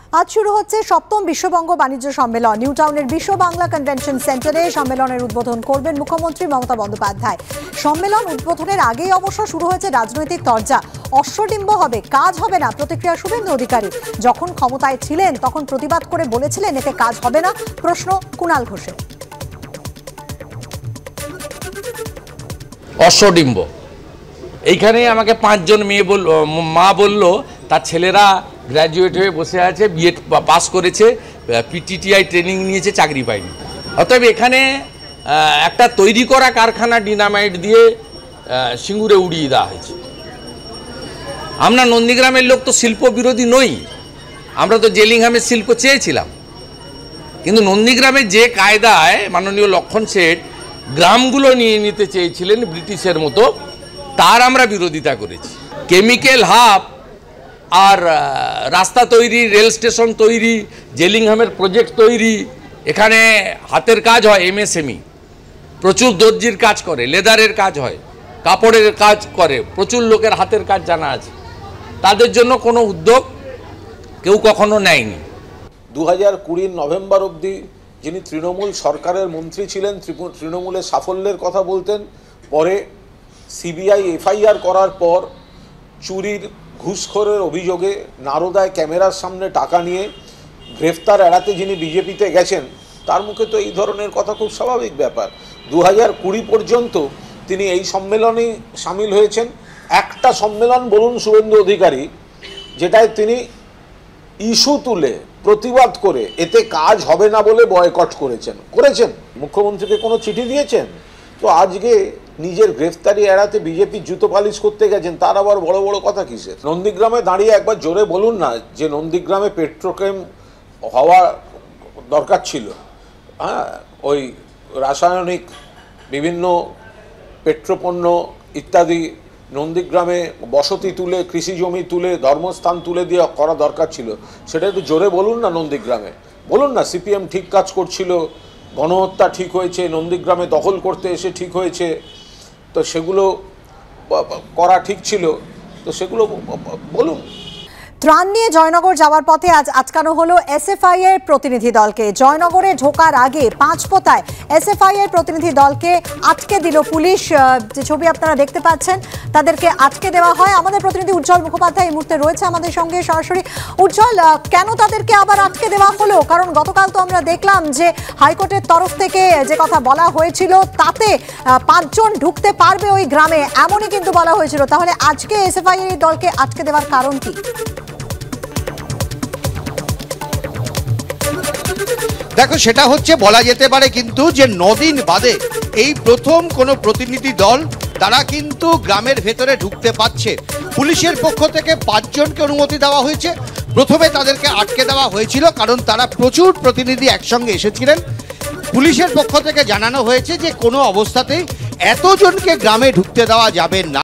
আজ শুরু হচ্ছে সপ্তম বিশ্ববঙ্গ বাণিজ্য সম্মেলন। নিউ টাউনের বিশ্ব বাংলা কনভেনশন সেন্টারে সম্মেলনের উদ্বোধন করবেন মুখ্যমন্ত্রী মমতা বন্দ্যোপাধ্যায়। সম্মেলন উদ্বোধনের আগেই অবশ্য শুরু হয়েছে রাজনৈতিক তরজা। অশ্বডিম্ব হবে, কাজ হবে না, প্রতিক্রিয়া শুভেন্দু অধিকারী। যখন ক্ষমতায় ছিলেন তখন প্রতিবাদ করে বলেছিলেন এতে কাজ হবে না। প্রশ্ন কুণাল ঘোষের। অশ্বডিম্ব এইখানেই আমাকে 5 জন মা বলল তার ছেলেরা গ্র্যাজুয়েট হয়ে বসে আছে, বিএড পাস করেছে, পিটিটিআই ট্রেনিং নিয়েছে, চাকরি পায়নি। অতএব এখানে একটা তৈরি করা কারখানা ডিনামাইট দিয়ে সিঙ্গুরে উড়িয়ে দেওয়া হয়েছে। আমরা নন্দীগ্রামের লোক তো শিল্প বিরোধী নই, আমরা তো জেলিংহামের শিল্প চেয়েছিলাম, কিন্তু নন্দীগ্রামে যে কায়দায় মাননীয় লক্ষণ শেঠ গ্রামগুলো নিয়ে নিতে চেয়েছিলেন ব্রিটিশের মতো, তার আমরা বিরোধিতা করেছি। কেমিক্যাল হাব আর রাস্তা তৈরি, রেল স্টেশন তৈরি, জেলিংহামের প্রজেক্ট তৈরি, এখানে হাতের কাজ হয়, এমএসএমই, প্রচুর দর্জির কাজ করে, লেদারের কাজ হয়, কাপড়ের কাজ করে, প্রচুর লোকের হাতের কাজ জানা আছে। তাদের জন্য কোনো উদ্যোগ কেউ কখনো নেয়নি। 2020 নভেম্বর অবধি যিনি তৃণমূল সরকারের মন্ত্রী ছিলেন, তৃণমূলের সাফল্যের কথা বলতেন। পরে সিবিআই এফআইআর করার পর চুরির, ঘুষখোরের অভিযোগে নারদায় ক্যামেরার সামনে টাকা নিয়ে গ্রেফতার এড়াতে যিনি বিজেপিতে গেছেন, তার মুখে তো এই ধরনের কথা খুব স্বাভাবিক ব্যাপার। 2020 পর্যন্ত তিনি এই সম্মেলনেই সামিল হয়েছেন। একটা সম্মেলন বলুন শুভেন্দু অধিকারী যেটায় তিনি ইস্যু তুলে প্রতিবাদ করে এতে কাজ হবে না বলে বয়কট করেছেন। মুখ্যমন্ত্রীকে কোনো চিঠি দিয়েছেন? তো আজকে নিজের গ্রেফতারি এড়াতে বিজেপি জুতো পালিশ করতে গেছেন, তার আবার বড় বড় কথা কিসের? নন্দীগ্রামে দাঁড়িয়ে একবার জোরে বলুন না যে নন্দীগ্রামে পেট্রোকেম হওয়া দরকার ছিল। হ্যাঁ, ওই রাসায়নিক বিভিন্ন পেট্রোপণ্য ইত্যাদি নন্দীগ্রামে বসতি তুলে, কৃষি জমি তুলে, ধর্মস্থান তুলে দিয়ে করা দরকার ছিল। সেটা একটু জোরে বলুন না। নন্দীগ্রামে বলুন না সিপিএম ঠিক কাজ করছিল, গণহত্যা ঠিক হয়েছে, নন্দীগ্রামে দখল করতে এসে ঠিক হয়েছে, তো সেগুলো করা ঠিক ছিল, তো সেগুলো বলুন। ত্রাণ নিয়ে জয়নগর যাওয়ার পথে আজ আটকানো হলো এসএফআই এর প্রতিনিধি দলকে। জয়নগরে ঢোকার আগে পাঁচপোতায় এসএফআই এর প্রতিনিধি দলকে আটকে দিল পুলিশ। যে ছবি আপনারা দেখতে পাচ্ছেন, তাদেরকে আটকে দেওয়া হয়। আমাদের প্রতিনিধি উজ্জ্বল মুখোপাধ্যায় এই মুহূর্তে রয়েছে আমাদের সঙ্গে সরাসরি। উজ্জ্বল, কেন তাদেরকে আবার আটকে দেওয়া হলো? কারণ গতকাল তো আমরা দেখলাম যে হাইকোর্টের তরফ থেকে যে কথা বলা হয়েছিল তাতে 5 জন ঢুকতে পারবে ওই গ্রামে, এমনই কিন্তু বলা হয়েছিল। তাহলে আজকে এসএফআই এর দলকে আটকে দেওয়ার কারণ কি? দেখো, সেটা হচ্ছে বলা যেতে পারে কিন্তু যে 9 দিন বাদে এই প্রথম কোনো প্রতিনিধি দল তারা কিন্তু গ্রামের ভেতরে ঢুকতে পারছে। পুলিশের পক্ষ থেকে 5 জনকে অনুমতি দেওয়া হয়েছে। প্রথমে তাদেরকে আটকে দেওয়া হয়েছিল কারণ তারা প্রচুর প্রতিনিধি একসঙ্গে এসেছিলেন। পুলিশের পক্ষ থেকে জানানো হয়েছে যে কোনো অবস্থাতেই এতজনকে গ্রামে ঢুকতে দেওয়া যাবে না।